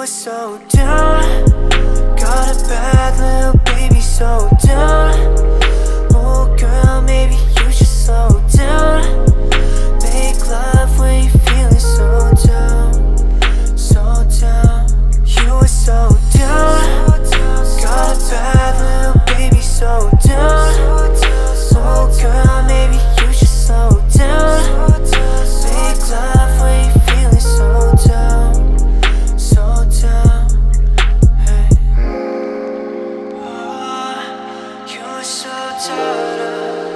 so down. Got a bad little baby, so down. Oh girl, maybe you should slow down. Make love when you're feeling so down, so down. You were so down. Got a bad little baby, so down. Oh girl, maybe you should slow down. Make love when you're feeling so down, so down. Hey. Oh, you were so tired of.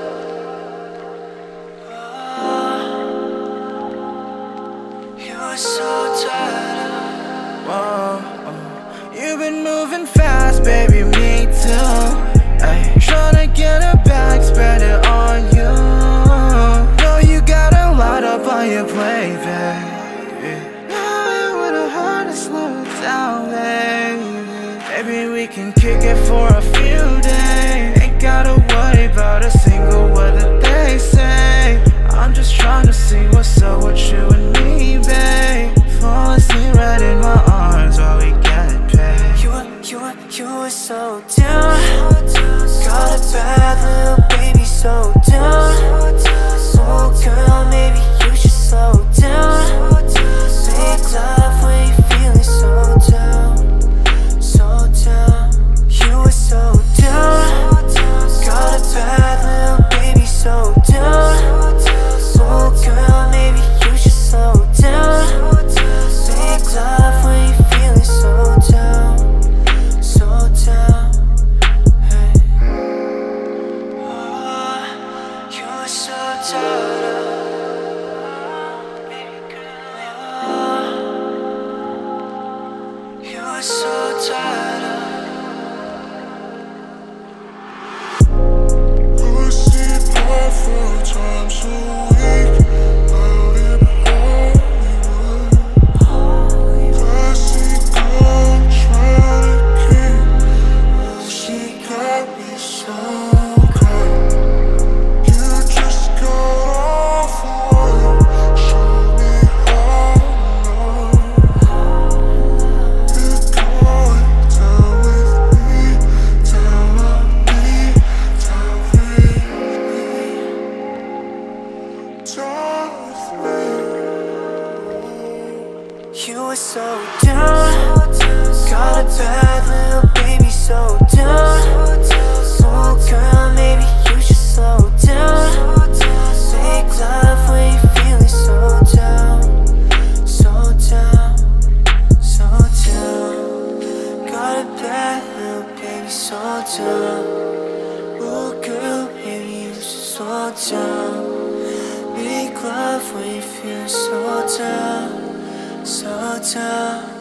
Oh, you were so tired of. Whoa, you've been moving fast, baby, me too. Ay, tryna get a bag, spread it on you. Know you got a lot up on your plate, baby. Now it would've hurt to slow it down, baby. Maybe we can kick it for a few days. Ain't gotta worry about a single word that they say. I'm just tryna see what's up with you and me, babe. Fall asleep right in my arms while we get paid. You were so down. Got a bad little baby, so down. Oh girl, maybe you should slow down. Make love when you're feeling so down, so down. You were so down. Got a bad little baby, so down. Oh girl, maybe you should slow down. Make love when you're feeling so down, so down. Hey. Oh, you were so tired of. Baby girl. Oh, you were so tired of. Pussy powerful, times a week. Out in Hollywood. Classy girl, tryna keep. She got me so good. You just got off work. Show me how to love. You're going down with me, down on me, down with me, down with me. You were so down. Got a bad little baby, so down. Oh girl, maybe you should slow down. Make love when you're feeling so down, so down, so down. Got a bad little baby, so down. Oh girl, maybe you should slow down. Make love when you're feeling so down, so down.